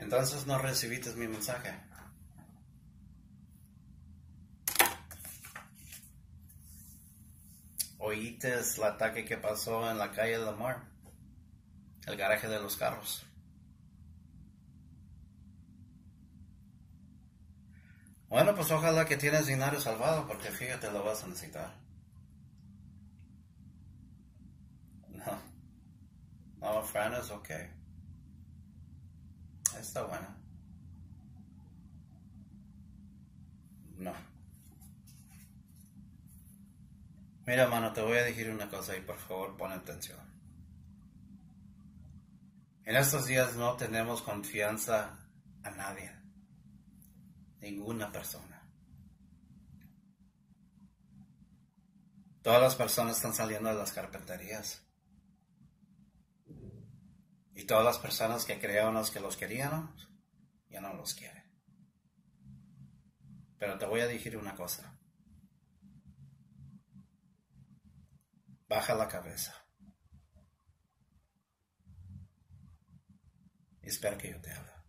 Entonces no recibiste mi mensaje. ¿Oíste el ataque que pasó en la calle Lamar? El garaje de los carros. Bueno, pues ojalá que tienes dinero salvado, porque fíjate, lo vas a necesitar. No, no, Fran es ok. Está bueno. No. Mira, mano, te voy a decir una cosa y por favor pon atención. En estos días no tenemos confianza a nadie. Ninguna persona. Todas las personas están saliendo de las carpinterías. Y todas las personas que creíamos que los queríamos, ya no los quieren. Pero te voy a decir una cosa. Baja la cabeza. Y espera que yo te hable.